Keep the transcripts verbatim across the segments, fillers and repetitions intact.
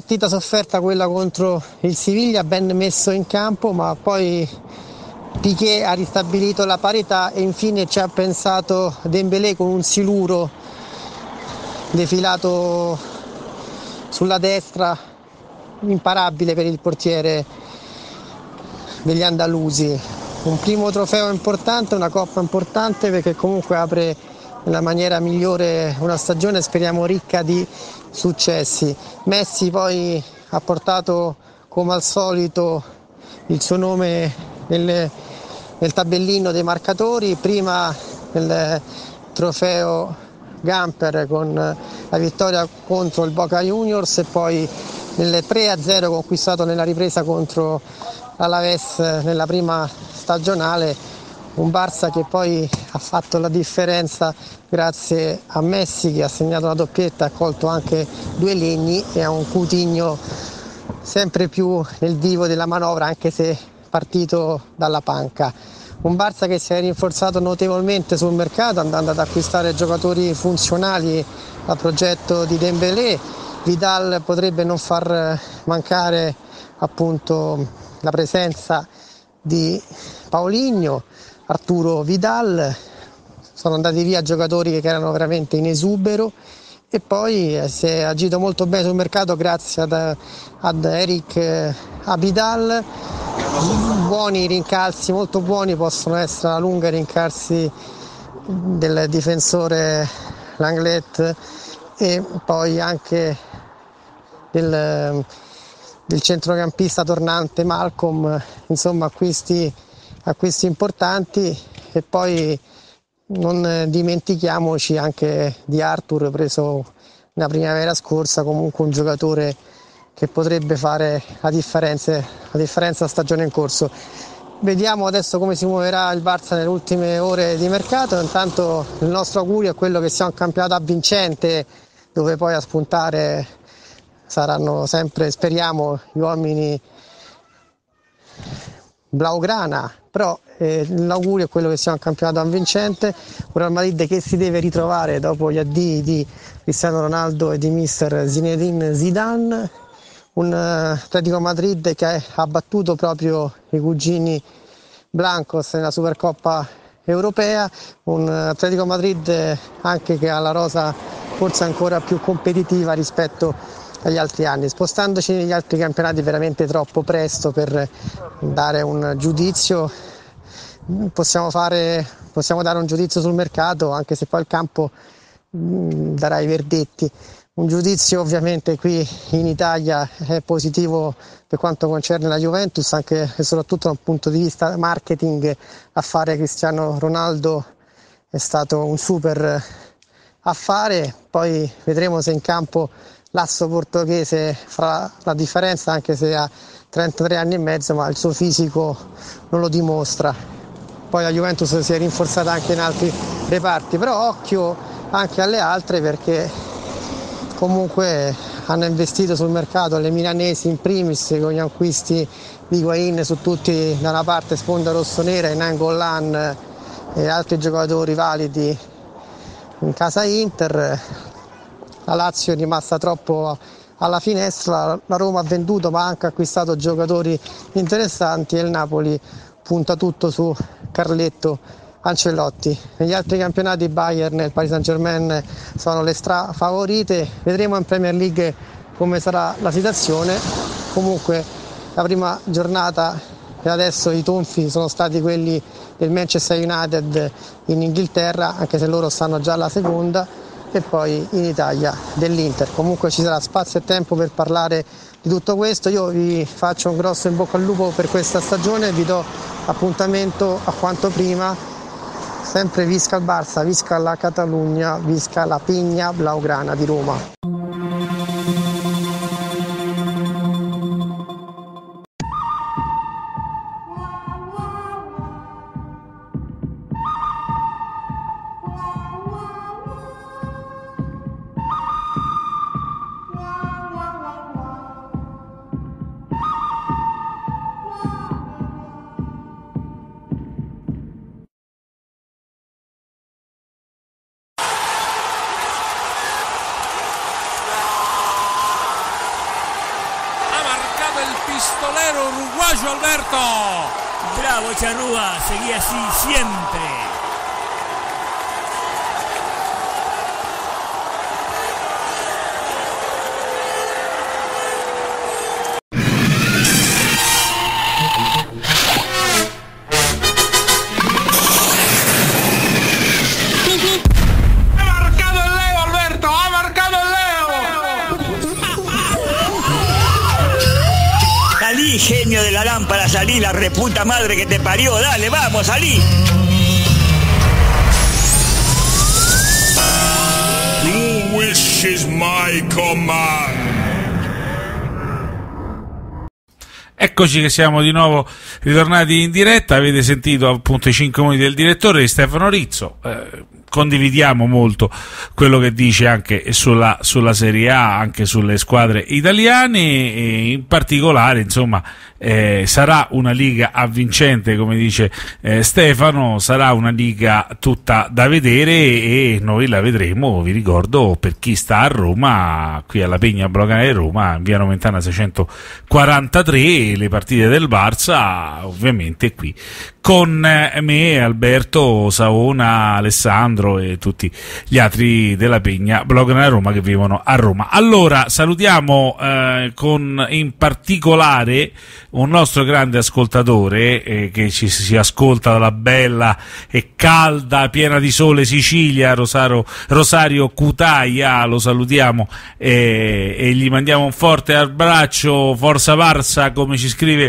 Partita sofferta quella contro il Siviglia, ben messo in campo, ma poi Piqué ha ristabilito la parità e infine ci ha pensato Dembélé con un siluro defilato sulla destra, imparabile per il portiere degli andalusi. Un primo trofeo importante, una coppa importante, perché comunque apre nella maniera migliore una stagione, speriamo ricca di successi. Messi poi ha portato come al solito il suo nome nel, nel tabellino dei marcatori, prima nel trofeo Gamper con la vittoria contro il Boca Juniors e poi nel tre a zero conquistato nella ripresa contro l'Alaves nella prima stagionale, un Barça che poi ha fatto la differenza grazie a Messi che ha segnato una doppietta, ha colto anche due legni e a un Coutinho sempre più nel vivo della manovra anche se partito dalla panca. Un Barça che si è rinforzato notevolmente sul mercato andando ad acquistare giocatori funzionali al progetto di Dembélé. Vidal potrebbe non far mancare appunto la presenza di Paulinho, Arturo Vidal, sono andati via giocatori che erano veramente in esubero e poi si è agito molto bene sul mercato grazie ad, ad Eric Abidal, buoni rincalzi, molto buoni possono essere alla lunga i rincalzi del difensore Langlet e poi anche del, del centrocampista tornante Malcolm, insomma acquisti, acquisti importanti e poi non dimentichiamoci anche di Arthur preso nella primavera scorsa, comunque un giocatore che potrebbe fare la differenza, la differenza stagione in corso. Vediamo adesso come si muoverà il Barça nelle ultime ore di mercato, intanto il nostro augurio è quello che sia un campionato avvincente dove poi a spuntare saranno sempre, speriamo, gli uomini blaugrana, però eh, l'augurio è quello che sia un campionato avvincente, un Real Madrid che si deve ritrovare dopo gli addii di Cristiano Ronaldo e di mister Zinedine Zidane, un uh, Atletico Madrid che ha battuto proprio i cugini Blancos nella Supercoppa europea, un Atletico Madrid anche che ha la rosa forse ancora più competitiva rispetto agli altri anni, spostandoci negli altri campionati veramente troppo presto per dare un giudizio. Possiamo, fare, possiamo dare un giudizio sul mercato anche se poi il campo mh, darà i verdetti. Un giudizio ovviamente qui in Italia è positivo per quanto concerne la Juventus, anche e soprattutto dal punto di vista marketing. Affare Cristiano Ronaldo è stato un super affare, poi vedremo se in campo l'asso portoghese farà la differenza, anche se ha trentatré anni e mezzo, ma il suo fisico non lo dimostra. Poi la Juventus si è rinforzata anche in altri reparti, però occhio anche alle altre perché comunque hanno investito sul mercato, le milanesi in primis con gli acquisti di Higuain su tutti, da una parte sponda rossonera, Nainggolan e altri giocatori validi in casa Inter. La Lazio è rimasta troppo alla finestra, la Roma ha venduto ma ha anche acquistato giocatori interessanti e il Napoli punta tutto su Carletto Ancelotti. Negli altri campionati Bayern e il Paris Saint-Germain sono le strafavorite, vedremo in Premier League come sarà la situazione. Comunque la prima giornata e adesso i tonfi sono stati quelli del Manchester United in Inghilterra, anche se loro stanno già alla seconda, e poi in Italia dell'Inter. Comunque ci sarà spazio e tempo per parlare di tutto questo. Io vi faccio un grosso in bocca al lupo per questa stagione, vi do appuntamento a quanto prima, sempre visca il Barça, visca la Catalogna, visca la Pigna Blaugrana di Roma. el pistolero uruguayo Alberto. Bravo Charrúa, seguí así siempre. Salí, genio de la lámpara, salí, la reputa madre que te parió, dale, vamos, salí. Your wish is my command. Eccoci che siamo di nuovo ritornati in diretta. Avete sentito appunto i cinque minuti del direttore di Stefano Rizzo. Eh, condividiamo molto quello che dice anche sulla, sulla Serie A, anche sulle squadre italiane, e in particolare insomma eh, sarà una liga avvincente, come dice eh, Stefano, sarà una liga tutta da vedere e noi la vedremo, vi ricordo, per chi sta a Roma, qui alla Pegna Blocanale Roma, in via Nomentana seicentoquarantatré, le partite del Barça ovviamente qui con me, Alberto, Saona, Alessandro e tutti gli altri della Pegna Blocanale Roma che vivono a Roma. Allora salutiamo eh, con in particolare un nostro grande ascoltatore eh, che ci si ascolta dalla bella e calda, piena di sole Sicilia, Rosario, Rosario Cutaia, lo salutiamo eh, e gli mandiamo un forte abbraccio, forza Barça, come ci scrive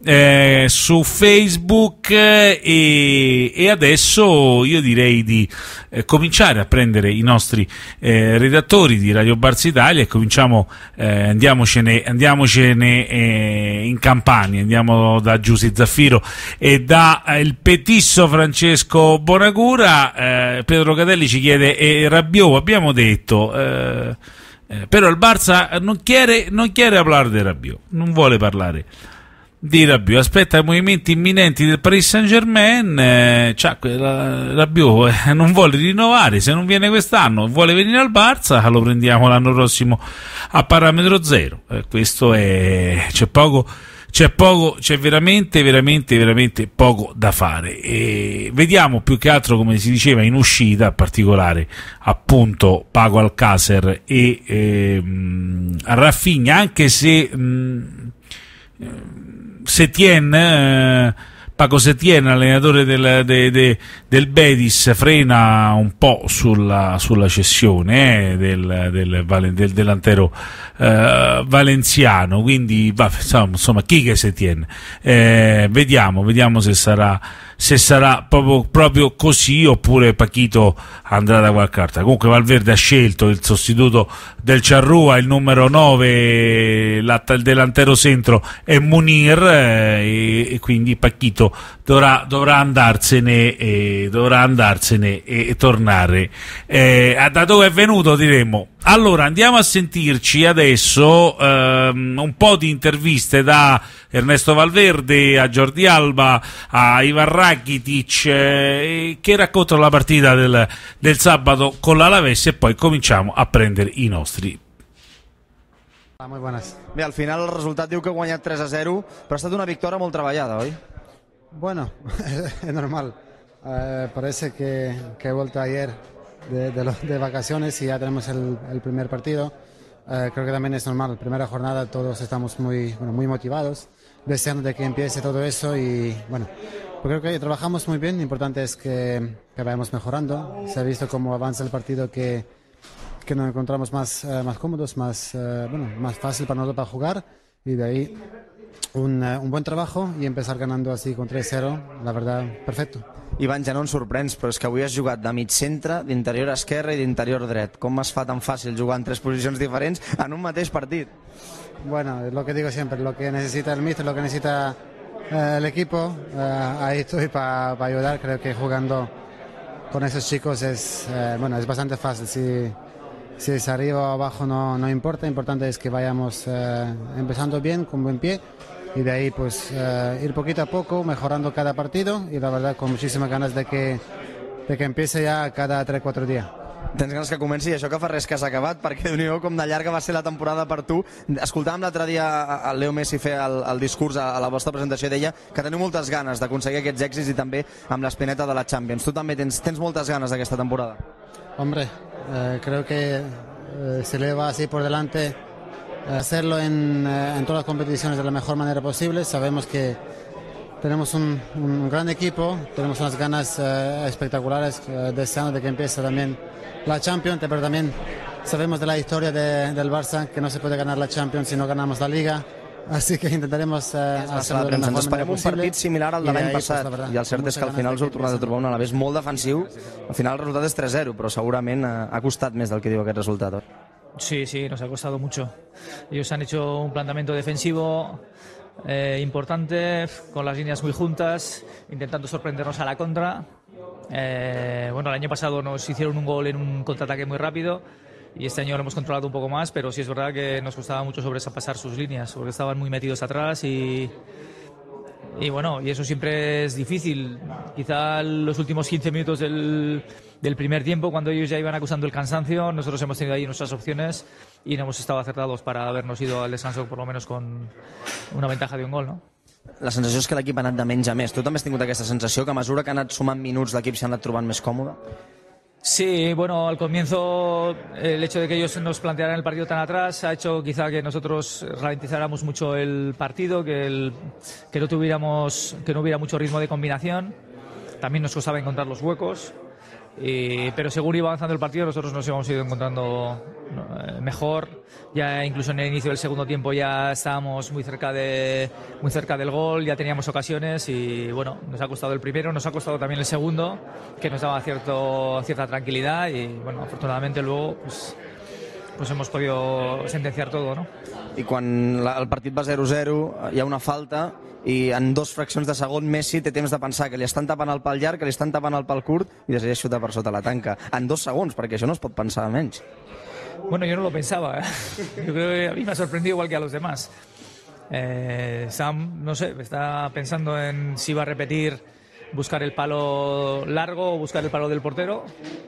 Eh, su Facebook, eh, e, e adesso io direi di eh, cominciare a prendere i nostri eh, redattori di Radio Barça Italia e cominciamo, eh, andiamocene, andiamocene eh, in Campania, andiamo da Giusy Zaffiro e da eh, il petisso Francesco Bonacura. eh, Pedro Catelli ci chiede eh, Rabiot, abbiamo detto eh, eh, però il Barça non quiere, non quiere parlare di Rabiot, non vuole parlare di Rabiot, aspetta i movimenti imminenti del Paris Saint-Germain. eh, cioè, Rabiot eh, non vuole rinnovare, se non viene quest'anno vuole venire al Barça, lo prendiamo l'anno prossimo a parametro zero. eh, questo è, c'è poco c'è poco c'è veramente veramente veramente poco da fare, e vediamo più che altro, come si diceva in uscita, in particolare appunto Paco Alcácer e ehm, Rafinha, anche se mh, Setien, eh, Paco Setien, allenatore del, de, de, del Betis, frena un po' sulla, sulla cessione eh, del, del, del delantero eh, valenziano, quindi va, insomma chi che Setien, eh, vediamo, vediamo se sarà se sarà proprio, proprio così oppure Pachito andrà da qualche altra. Comunque Valverde ha scelto il sostituto del Charrúa, il numero nove, il delantero centro è Munir, eh, e, e quindi Pachito dovrà, dovrà andarsene e dovrà andarsene e, e tornare eh, da dove è venuto, diremmo. Allora andiamo a sentirci adesso ehm, un po' di interviste da Ernesto Valverde a Jordi Alba, a Ivan Rakitic, eh, che raccontano la partita del, del sabato con l'Alavés, e poi cominciamo a prendere i nostri. Muy buenas. Bé, al final el resultat diu que ha guanyat tres a zero, però ha estat una victòria molt treballada, oi? Bueno, es normal. Eh, parece que, que he vuelto ayer de, de, de vacaciones y ya tenemos el, el primer partido. Eh, creo que también es normal. Primera jornada todos estamos muy, bueno, muy motivados, deseando de que empiece todo eso y bueno, pues creo que trabajamos muy bien. Lo importante es que, que vayamos mejorando. Se ha visto cómo avanza el partido que, que nos encontramos más, eh, más cómodos, más, eh, bueno, más fácil para nosotros para jugar, y de ahí un, uh, un buen trabajo y empezar ganando así con tres cero, la verdad, perfecto. Ivan, ja no ens sorprens, però és que avui has jugat de mig centre, d'interior esquerre i d'interior dret. Com es fa tan fàcil jugar en tres posicions diferents en un mateix partit? Bueno, es lo que digo siempre, lo que necesita el míster, lo que necesita eh, el equipo, eh, ahí estoy para pa ayudar. Creo que jugando con esos chicos es, eh, bueno, es bastante fácil. Si, si es arriba o abajo no, no importa, lo importante es que vayamos eh, empezando bien, con buen pie, y de ahí pues uh, ir poquito a poco mejorando cada partido, y la verdad con muchísimas ganas de que, de que empiece ya cada tres cuatro días. Tens ganes que comenci, això que fa res que s'ha acabat, perquè Déu-n'hi-do com de llarga va ser la temporada per tu. Escoltàvem l'altre dia el Leo Messi fer el, el discurs a, a la vostra presentació i deia que teniu moltes ganes d'aconseguir aquests èxits i també amb l'espineta de la Champions. Tu també tens, tens moltes ganes d'aquesta temporada? Hombre, eh, creo que eh, se le va así por delante eh, hacerlo en, eh, en todas las competiciones de la mejor manera posible. Sabemos que tenemos un, un gran equipo, tenemos unas ganas eh, espectaculares eh, deseando de que empiece también la Champions, pero también sabemos de la historia de, del Barça que no se puede ganar la Champions si no ganamos la Liga, así que intentaremos eh, hacerlo de la mejor manera un posible. partit similar al de l'any passat, pues, i el cert és que al final us heu tornat a trobar un Alavés molt defensiu. Al final el resultat és tres zero, però segurament ha costat més del que diu aquest resultat. Sí, sí, nos ha costado mucho. Ellos han hecho un planteamiento defensivo eh, importante, con las líneas muy juntas, intentando sorprendernos a la contra. Eh, bueno, el año pasado nos hicieron un gol en un contraataque muy rápido y este año lo hemos controlado un poco más, pero sí es verdad que nos costaba mucho sobrepasar sus líneas, porque estaban muy metidos atrás y, y bueno, y eso siempre es difícil. Quizá los últimos quince minutos del, del primer tiempo, cuando ellos ya iban acusando el cansancio, nosotros hemos tenido ahí nuestras opciones y no hemos estado acertados para habernos ido al descanso por lo menos con una ventaja de un gol, ¿no? La sensació és que l'equip ha anat de menys a més. Tu també has tingut aquesta sensació que a mesura que ha anat sumant minuts l'equip s'ha anat trobant més còmode? Sí, bueno, al comienzo el hecho de que ellos nos plantearan el partido tan atrás ha hecho quizá que nosotros ralentizáramos mucho el partido, que, el, que no tuviéramos, que no hubiera mucho ritmo de combinación. También nos costaba encontrar los huecos. Y, pero según iba avanzando el partido nosotros nos hemos ido encontrando mejor. Ya incluso en el inicio del segundo tiempo ya estábamos muy cerca de muy cerca del gol, ya teníamos ocasiones y bueno, nos ha costado el primero, nos ha costado también el segundo, que nos daba cierto, cierta tranquilidad y bueno, afortunadamente luego pues, pues hemos podido sentenciar todo, ¿no? I quan la, el partit va zero zero hi ha una falta i en dos fraccions de segon Messi té temps de pensar que li estan tapant el pal llarg, que li estan tapant el pal curt i decideix xutar per sota la tanca. En dos segons, perquè això no es pot pensar menys. Bueno, yo no lo pensaba, ¿eh? Yo creo que a mí me ha sorprendido igual que a los demás. Eh, Sam, no sé, está pensando en si va a repetir buscar el palo largo o buscar el palo del portero.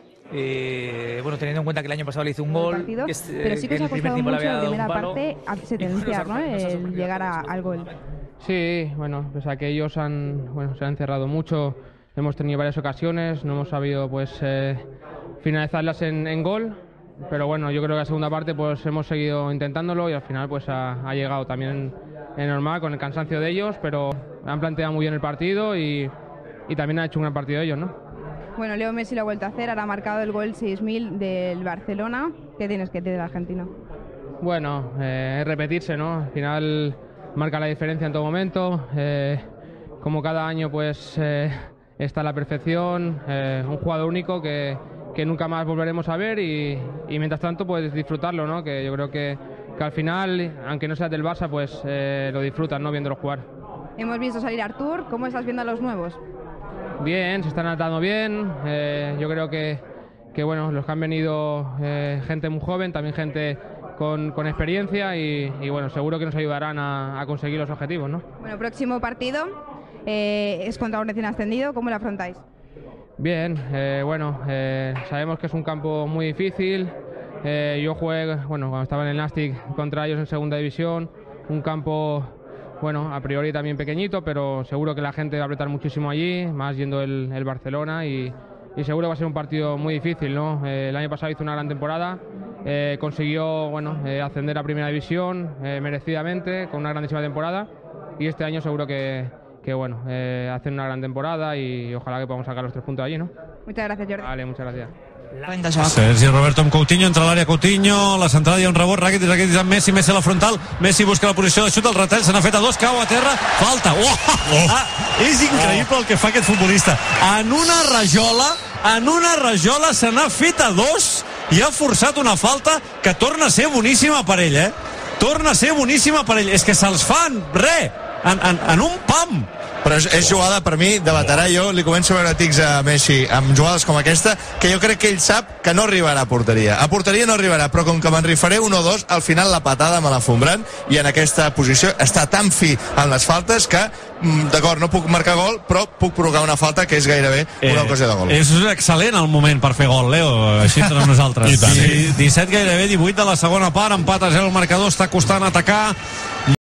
Y bueno, teniendo en cuenta que el año pasado le hizo un gol, partido, que, es, pero sí que, que os ha costado mucho en la primera palo, parte a sentenciar, ¿no? El llegar a, al gol. Sí, bueno, pues a que ellos han, bueno, se han encerrado mucho, hemos tenido varias ocasiones, no hemos sabido pues eh, finalizarlas en, en gol. Pero bueno, yo creo que la segunda parte pues hemos seguido intentándolo y al final pues ha, ha llegado también en normal con el cansancio de ellos, pero han planteado muy bien el partido y, y también ha hecho un gran partido ellos, ¿no? Bueno, Leo Messi lo ha vuelto a hacer, ahora ha marcado el gol seis mil del Barcelona. ¿Qué tienes que decir del argentino? Bueno, eh, es repetirse, ¿no? Al final marca la diferencia en todo momento, eh, como cada año pues eh, está a la perfección, eh, un jugador único que que nunca más volveremos a ver y, y mientras tanto pues disfrutarlo, ¿no? Que yo creo que, que al final, aunque no seas del Barça, pues eh, lo disfrutas, ¿no? Viéndolo jugar. Hemos visto salir a Artur, ¿cómo estás viendo a los nuevos? Bien, se están adaptando bien, eh, yo creo que, que bueno, los que han venido eh, gente muy joven, también gente con, con experiencia y, y bueno, seguro que nos ayudarán a, a conseguir los objetivos, ¿no? Bueno, próximo partido eh, es contra un recién ascendido, ¿cómo lo afrontáis? Bien, eh, bueno, eh, sabemos que es un campo muy difícil. Eh, yo jugué, bueno, cuando estaba en el Nastic contra ellos en segunda división, un campo, bueno, a priori también pequeñito, pero seguro que la gente va a apretar muchísimo allí, más yendo el, el Barcelona y, y seguro que va a ser un partido muy difícil, ¿no? Eh, el año pasado hizo una gran temporada, eh, consiguió, bueno, eh, ascender a primera división eh, merecidamente con una grandísima temporada y este año seguro que que bueno, eh, hacen una gran temporada y ojalá que podamos sacar los tres puntos allí, ¿no? Muchas gracias, Jordi. Vale, muchas gracias. Sergi Roberto amb Coutinho, entra a l'àrea Coutinho, la centrada hi ha un rebot, Rakitic, Rakitic amb Messi, Messi a la frontal, Messi busca la posició de xut, el retall se n'ha fet a dos, cau a terra, falta, oh, oh. Ah, és increïble el que fa aquest futbolista, en una rajola, en una rajola se n'ha fet a dos i ha forçat una falta que torna a ser boníssima per ell, eh? Torna a ser boníssima per ell, és que se'ls fan res, en, en, en un pam, però és, és jugada per mi de veterà. Jo li començo a veure tics a Messi amb jugades com aquesta, que jo crec que ell sap que no arribarà a porteria. A porteria no arribarà, però com que me'n rifaré un o dos, al final la patada me la fombrant, i en aquesta posició està tan fi en les faltes que, d'acord, no puc marcar gol, però puc provocar una falta que és gairebé una ocasió de gol. Eh, és excel·lent el moment per fer gol, Leo, així entre nosaltres. disset, gairebé divuit de la segona part, empat a zero el marcador, està costant atacar.